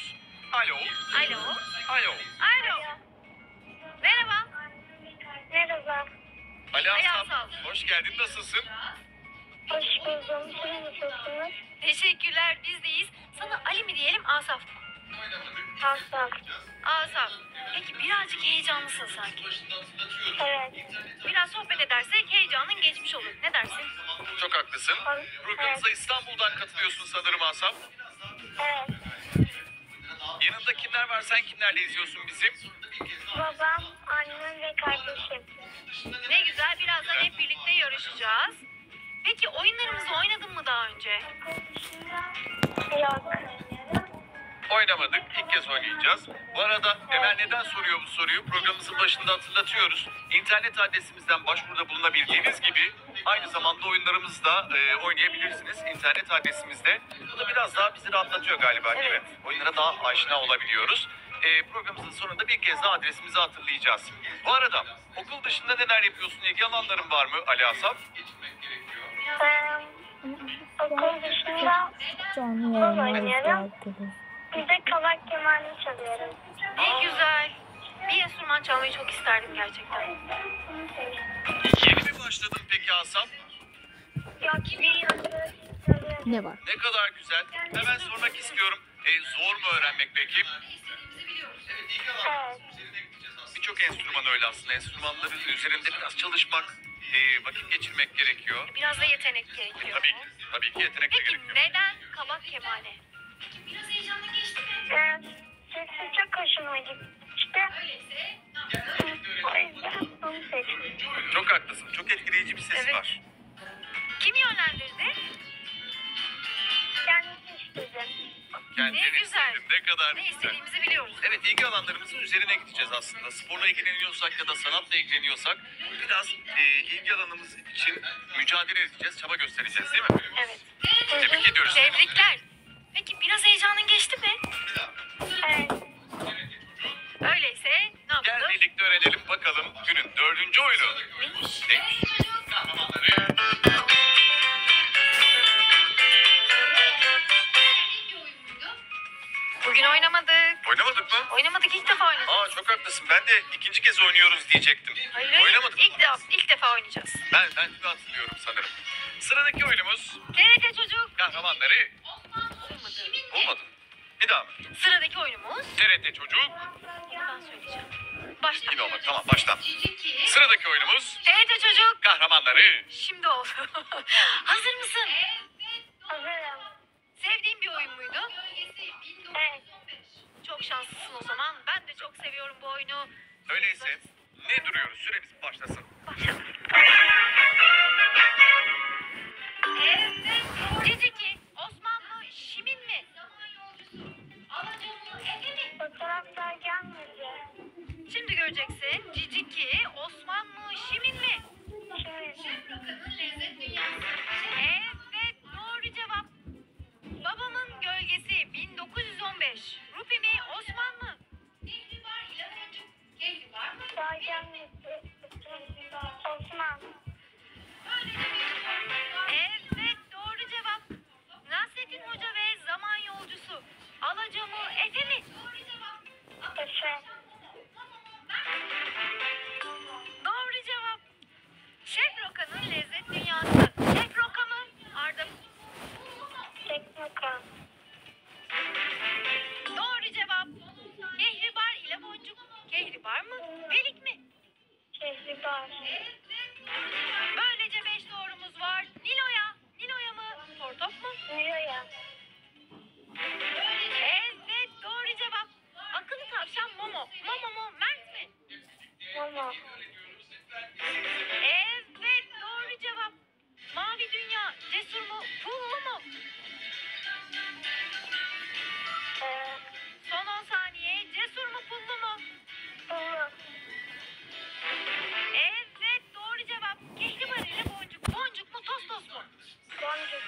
Alo. Alo. Alo. Alo. Merhaba. Merhaba. Ali Ali Asaf. Asaf. Hoş geldin. Nasılsın? Hoş buldum. Siz nasılsınız? Teşekkürler, biz deyiz. Sana Ali mi diyelim, Asaf mı? Aslan. Asaf. Peki birazcık heyecanlısın sanki. Evet. Biraz sohbet edersek heyecanın geçmiş olur. Ne dersin? Çok haklısın. Evet. Programımıza İstanbul'dan katılıyorsun sanırım Asaf. Evet. Yanında kimler var? Sen kimlerle izliyorsun bizi? Babam, annem ve kardeşim. Ne güzel, birazdan hep birlikte yarışacağız. Peki oyunlarımızı oynadın mı daha önce? Yok. Oynamadık. İlk kez oynayacağız. Bu arada Emel neden soruyor bu soruyu? Programımızın başında hatırlatıyoruz. İnternet adresimizden başvuruda bulunabildiğiniz gibi aynı zamanda oyunlarımızı da e, oynayabilirsiniz. İnternet adresimizde. Bu da biraz daha bizi rahatlatıyor galiba değil mi? Oyunlara daha aşina olabiliyoruz. E, programımızın sonunda bir kez daha adresimizi hatırlayacağız. Bu arada okul dışında neler yapıyorsun? İlgi alanların var mı Ali Asaf? Ben okul dışında Canlı oyun yayınlar oynuyorum. izliyoruz. Bir de kavak kemanı çalıyorum. Ne güzel. Bir enstrüman çalmayı çok isterdim gerçekten. Yeni mi başladın peki Asaf? Yok, bir yıldır çalıyorum. Ne var? Ne kadar güzel. Hemen sormak istiyorum. E, zor mu öğrenmek peki? Evet. Birçok enstrüman öyle aslında. Enstrümanların üzerinde biraz çalışmak, e, vakit geçirmek gerekiyor. Biraz da yetenek gerekiyor. Tabii, tabii ki yetenek de Peki gerekiyor. neden kabak kemane? Biraz heyecanlı geçti mi? Evet. Sesi çok hoşuma gitti. O yüzden onu seçtim. Çok haklısın. Çok etkileyici bir sesi Evet. var. Kim yönlendirdi? Kendisi istedim. Kendini Ne güzel. istedin. Ne kadar Ne güzel. istediğimizi biliyoruz. Evet, ilgi alanlarımızın üzerine gideceğiz aslında. Sporla ilgileniyorsak ya da sanatla ilgileniyorsak biraz e, ilgi alanımız için mücadele edeceğiz, çaba göstereceğiz değil mi? Evet. Tebrik ediyoruz. Tebrikler. Peki biraz heyecanın geçti mi? Evet. Öyleyse ne Gel yapalım? birlikte öğrenelim bakalım günün dördüncü oyunu. Neymiş? Neymiş? Bugün oynamadık. Oynamadık mı? Oynamadık, ilk defa oynadık. Aa, çok haklısın. Ben de ikinci kez oynuyoruz diyecektim. Hayır, hayır. Oynamadık. İlk, defa, ilk defa oynayacağız. Ben, ben de hatırlıyorum sanırım. Sıradaki oyunumuz T R T Çocuk. kahramanları olmadı. Bir daha mı? Sıradaki oyunumuz. T R T Çocuk. Ben söyleyeceğim. Başla. Yine olmadı. Tamam, baştan. Sıradaki oyunumuz T R T Çocuk. kahramanları. Şimdi oldu. Hazır mısın? Hazırım. Sevdiğin bir oyun muydu? Evet. Çok şanslısın o zaman. Ben de çok seviyorum bu oyunu. Öyleyse ne duruyoruz? Süremiz başlasın. Başlayalım. Evet. Ciciki, Osmanlı, Şimin mi? Fotoğraflar gelmedi. Şimdi göreceksin. Ciciki, Osman mı, Şimin mi? Şimdi. Evet, doğru cevap. Babamın gölgesi bin dokuz yüz on beş. Rupi mi, Osman mı? Daha gelmedi. Osman. Evet, doğru cevap. Nasrettin Hoca ve Zaman Yolcusu. Alaca mı, Efe mi? Efe. Doğru cevap. Şef Roka'nın lezzet dünyası. Şef Roka mı? Arda mı? Teknokan. Doğru cevap. Kehribar ile boncuk. Kehribar mı? Velik mi? Kehribar. Böylece beş doğrumuz var. Nilo'ya. Nilo'ya mı? Tortop mu? Nilo'ya. Evet, doğru cevap. Akıllı tavşan Momo. Momo mu? Mert mi? Momo. Evet, doğru cevap. Mavi Dünya cesur mu? Pullu mu? Ee, Son on saniye. Cesur mu? Pullu mu? Pullu. Evet, doğru cevap. Kehribar ile boncuk. Boncuk mu? Toz toz mu? Boncuk.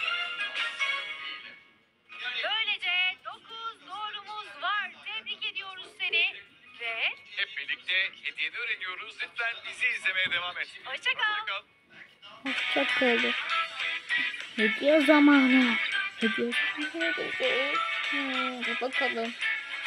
Böylece dokuz doğrumuz var. Tebrik ediyoruz seni. Ve Hep birlikte hediyeni öğreniyoruz. Lütfen bizi izlemeye devam et. hoşça kal. Hoşçakalın. Hediye zamanı. Hediye zamanı. Hadi bakalım.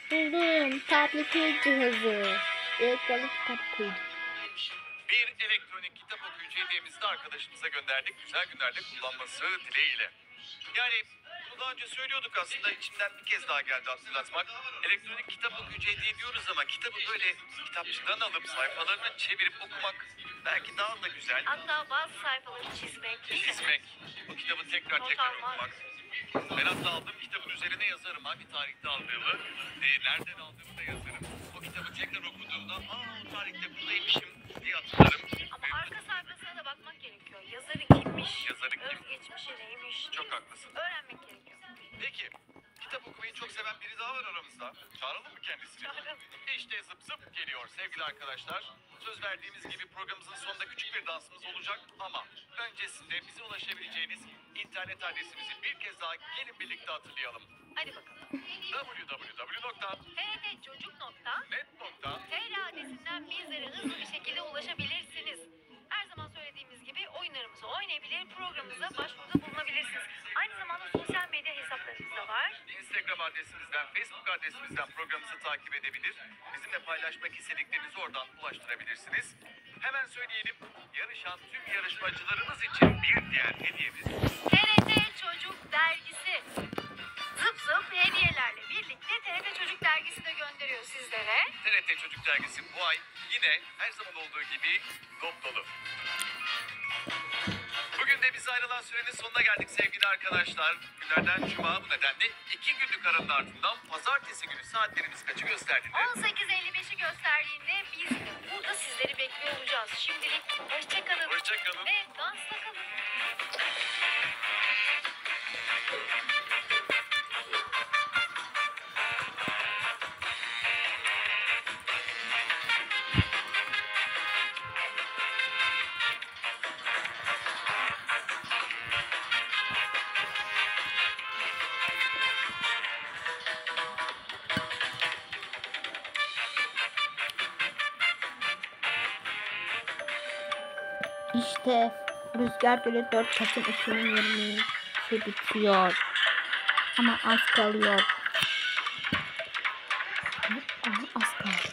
Buldum. Tableti cihazı. Elektronik kitap okuyucu. Bir elektronik kitap okuyucu hediyemizi de arkadaşımıza gönderdik. Güzel günlerde kullanması dileğiyle. Yani bunu daha önce söylüyorduk aslında. İçimden bir kez daha geldi hatırlatmak. Elektronik kitap okuyucu hediye ediyoruz ama kitabı böyle kitapçıdan alıp sayfalarını çevirip okumak belki daha da güzel. Hatta bazı sayfaları çizmek değil mi? Çizmek, o kitabı tekrar Not tekrar almak. okumak. Ben hatta aldığım kitabın üzerine yazarım hangi tarihte aldığımı, e, nereden aldığımı da yazarım. O kitabı tekrar okuduğumda, aa o tarihte buradaymışım diye hatırlarım. Ama Ve arka sayfasına da bakmak gerekiyor. Yazarı kimmiş? Yazarı kim? Özgeçmişi neymiş? Çok haklısın. Öğrenmek gerekiyor. Peki, kitap okumayı çok seven biri daha var aramızda. Çağıralım mı kendisini? Çağıralım. İşte zıp zıp geliyor sevgili arkadaşlar. Söz verdiğimiz gibi programımızın sonunda küçük bir dansımız olacak ama öncesinde bize ulaşabileceğiniz internet adresimizi bir kez daha gelin birlikte hatırlayalım. Hadi bakalım. w w w nokta t r t çocuk nokta net nokta t r adresinden bizlere hızlı bir şekilde ulaşabilirsiniz. Her zaman söylediğimiz gibi oyunlarımızı oynayabilir, programımıza başvuruda bulunabilirsiniz. Aynı zamanda sosyal medya hesaplarımız da var. Instagram adresimizden, Facebook adresimizden programımızı takip edebilir. Bizimle paylaşmak istediklerinizi oradan ulaştırabilirsiniz. Hemen söyleyelim, yarışan tüm yarışmacılarımız için bir diğer hediyemiz T R T Çocuk Dergisi. Zıp zıp hediyelerle birlikte T R T Çocuk Dergisi de gönderiyor sizlere. T R T Çocuk Dergisi bu ay yine her zaman olduğu gibi dop dolu. Bugün de biz ayrılan sürenin sonuna geldik sevgili arkadaşlar. Günlerden cuma, bu nedenle iki günlük aranın ardından pazartesi günü saatlerimiz kaçı gösterdiğinde on sekiz elli beşi gösterdiğinde biz de burada sizleri bekliyor olacağız. Şimdilik hoşçakalın hoşçakalın. ve dansla kalın. İşte Rüzgar Gölü dört Kasım iki bin yirmi iki bitiyor. Ama az kalıyor. Ama az kalıyor.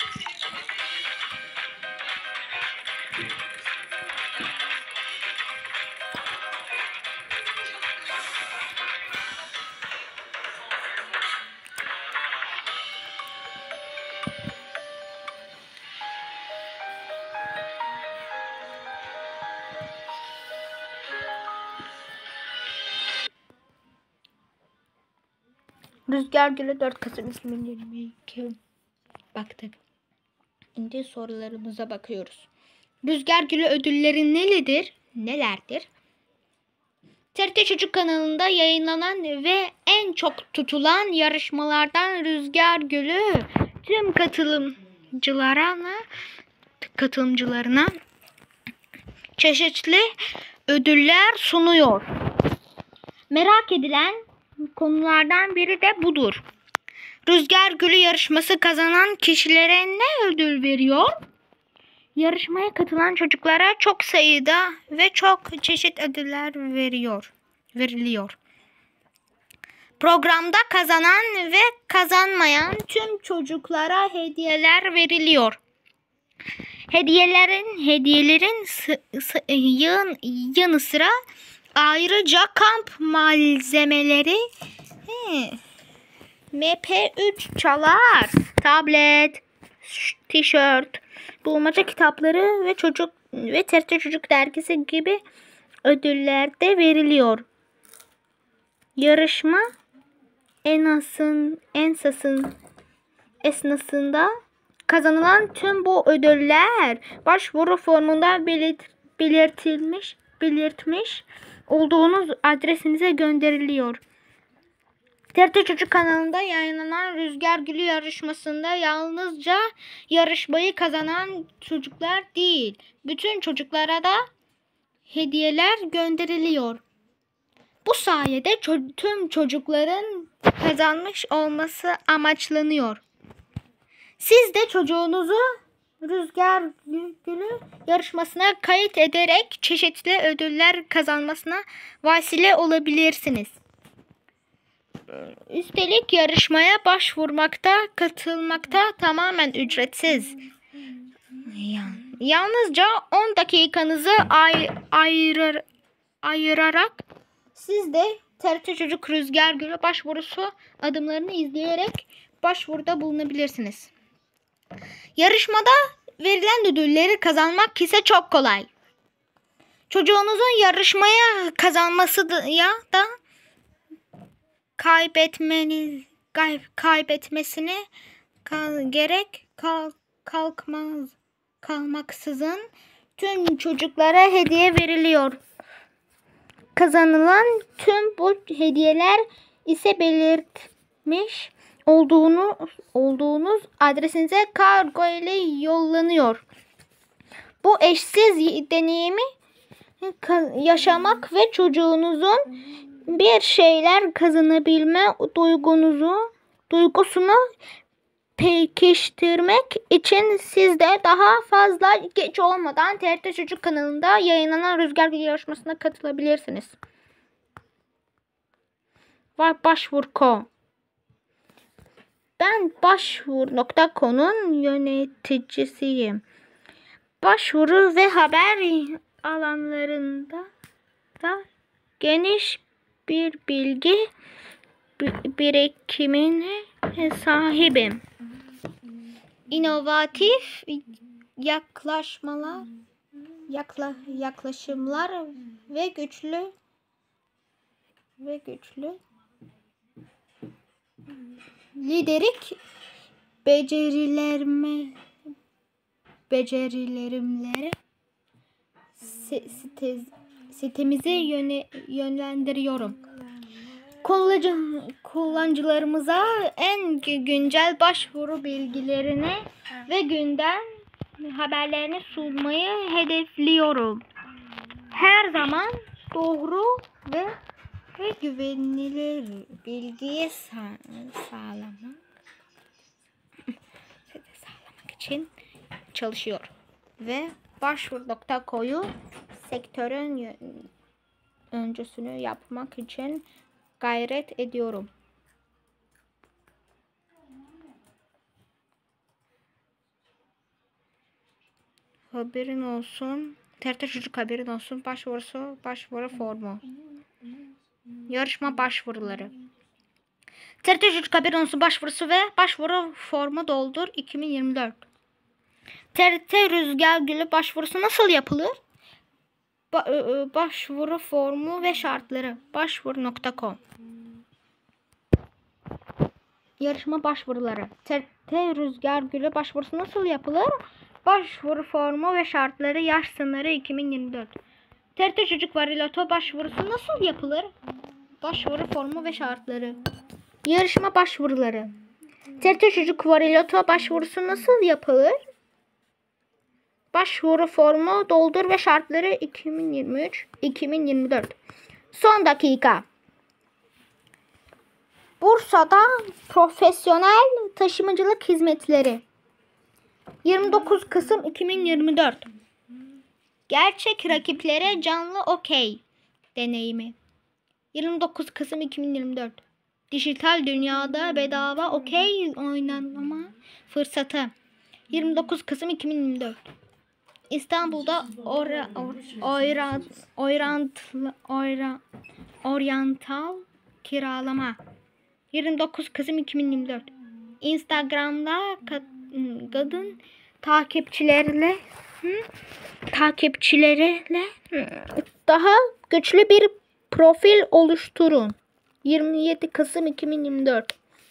Rüzgar Gölü dört Kasım iki bin yirmi iki. Baktık. Şimdi sorularımıza bakıyoruz. Rüzgar Gölü ödülleri nelerdir? Nelerdir? T R T Çocuk kanalında yayınlanan ve en çok tutulan yarışmalardan Rüzgar Gölü tüm katılımcılarına katılımcılarına çeşitli ödüller sunuyor. Merak edilen konulardan biri de budur. Rüzgar Gölü yarışması kazanan kişilere ne ödül veriyor? Yarışmaya katılan çocuklara çok sayıda ve çok çeşit ödüller veriyor, veriliyor. Programda kazanan ve kazanmayan tüm çocuklara hediyeler veriliyor. Hediyelerin hediyelerin sı, sı, yan, yanı sıra ayrıca kamp malzemeleri, he, M P üç çalar, tablet, tişört, bulmaca kitapları ve çocuk ve T R T Çocuk Dergisi gibi ödüller de veriliyor. Yarışma enasın ensasın esnasında kazanılan tüm bu ödüller başvuru formunda belirt, belirtilmiş belirtmiş olduğunuz adresinize gönderiliyor. T R T Çocuk kanalında yayınlanan Rüzgar Gölü yarışmasında yalnızca yarışmayı kazanan çocuklar değil, bütün çocuklara da hediyeler gönderiliyor. Bu sayede ço- tüm çocukların kazanmış olması amaçlanıyor. Siz de çocuğunuzu Rüzgar Gölü yarışmasına kayıt ederek çeşitli ödüller kazanmasına vesile olabilirsiniz. Üstelik yarışmaya başvurmakta, katılmakta tamamen ücretsiz. Yalnızca on dakikanızı ay ayırır ayırarak siz de T R T Çocuk Rüzgar Gülü başvurusu adımlarını izleyerek başvuruda bulunabilirsiniz. Yarışmada verilen ödülleri kazanmak ise çok kolay. Çocuğunuzun yarışmaya kazanması da, ya da kaybetmeniz kay, kaybetmesine kal, gerek kal, kalkmaz kalmaksızın tüm çocuklara hediye veriliyor. Kazanılan tüm bu hediyeler ise belirtmiş olduğunu, olduğunuz adresinize kargo ile yollanıyor. Bu eşsiz deneyimi yaşamak ve çocuğunuzun bir şeyler kazanabilme duygunuzu, duygusunu pekiştirmek için siz de daha fazla geç olmadan T R T Çocuk kanalında yayınlanan Rüzgar Gülü yarışmasına katılabilirsiniz. Var başvur nokta com. Ben başvur nokta com'un yöneticisiyim. Başvuru ve haber alanlarında da geniş bir bilgi birikimine sahibim. İnovatif yaklaşmalar, yakla, yaklaşımlar ve güçlü ve güçlü liderlik becerilerime becerilerimleri site, sitemize yöne, yönlendiriyorum. Kullanıcı, kullanıcılarımıza en güncel başvuru bilgilerini ve gündem haberlerini sunmayı hedefliyorum. Her zaman doğru ve, ve güvenilir bilgiyi sağ, sağlamak, sağlamak için çalışıyor ve başvur nokta com'u sektörün öncüsünü yapmak için gayret ediyorum. Haberin olsun. T R T Çocuk haberin olsun. Başvurusu, başvuru formu. Yarışma başvuruları. T R T Çocuk haberin olsun başvurusu ve başvuru formu doldur iki bin yirmi dört. T R T Rüzgar Gülü başvurusu nasıl yapılır? Ba- başvuru formu ve şartları. başvur nokta com. Yarışma başvuruları. T R T Rüzgar Gülü başvurusu nasıl yapılır? Başvuru formu ve şartları. Yaş sınırı iki bin yirmi dört. T R T Çocuk Variloto başvurusu nasıl yapılır? Başvuru formu ve şartları. Yarışma başvuruları. T R T Çocuk Variloto başvurusu nasıl yapılır? Başvuru formu doldur ve şartları iki bin yirmi üç iki bin yirmi dört. Son dakika. Bursa'da profesyonel taşımacılık hizmetleri. yirmi dokuz Kasım iki bin yirmi dört. Gerçek rakiplere canlı okey deneyimi. yirmi dokuz Kasım iki bin yirmi dört. Dijital dünyada bedava okey oynanma fırsatı. yirmi dokuz Kasım iki bin yirmi dört. İstanbul'da ora, or, orient, orient, orient, oryantal kiralama. yirmi dokuz Kasım iki bin yirmi dört. Instagram'da kadın takipçilerle hı, takipçileriyle hı, daha güçlü bir profil oluşturun. yirmi yedi Kasım iki bin yirmi dört.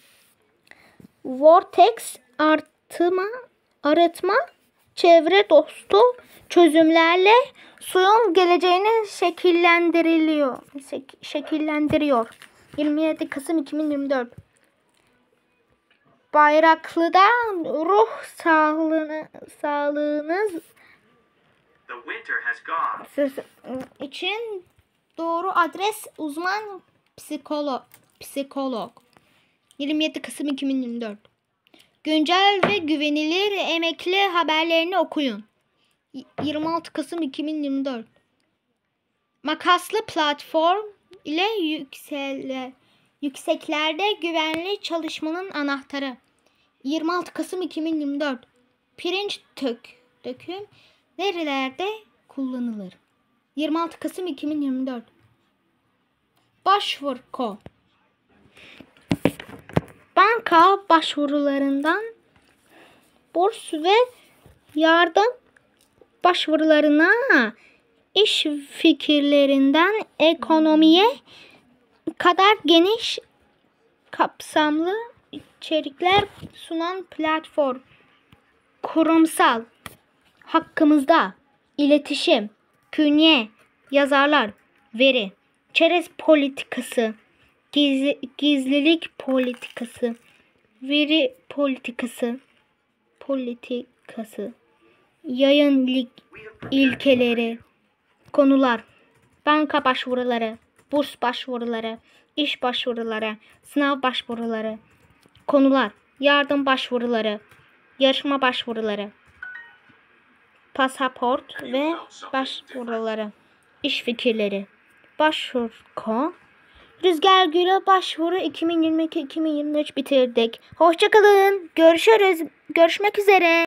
Vortex artıma arıtma çevre dostu çözümlerle suyun geleceğini şekillendiriliyor. Şekillendiriyor. yirmi yedi Kasım iki bin yirmi dört. Bayraklı'da ruh sağlığını, sağlığınız siz için doğru adres uzman psikolog. Psikolog. yirmi yedi Kasım iki bin yirmi dört. Güncel ve güvenilir emekli haberlerini okuyun. yirmi altı Kasım iki bin yirmi dört. Makaslı platform ile yüksele, Yükseklerde güvenli çalışmanın anahtarı. yirmi altı Kasım iki bin yirmi dört. Pirinç tök, döküm nerelerde kullanılır? yirmi altı Kasım iki bin yirmi dört. Başvuru ko. Banka başvurularından burs ve yardım başvurularına, iş fikirlerinden ekonomiye kadar geniş kapsamlı içerikler sunan platform. Kurumsal hakkımızda iletişim, künye, yazarlar, veri, çerez politikası, gizli, gizlilik politikası, veri politikası, politikası, yayın ilkeleri, konular, banka başvuruları, burs başvuruları, iş başvuruları, sınav başvuruları, konular, yardım başvuruları, yarışma başvuruları, pasaport ve başvuruları, iş fikirleri, başvuru, Rüzgar Gül'e başvuru iki bin yirmi iki iki bin yirmi üç bitirdik. Hoşçakalın. Görüşürüz. Görüşmek üzere.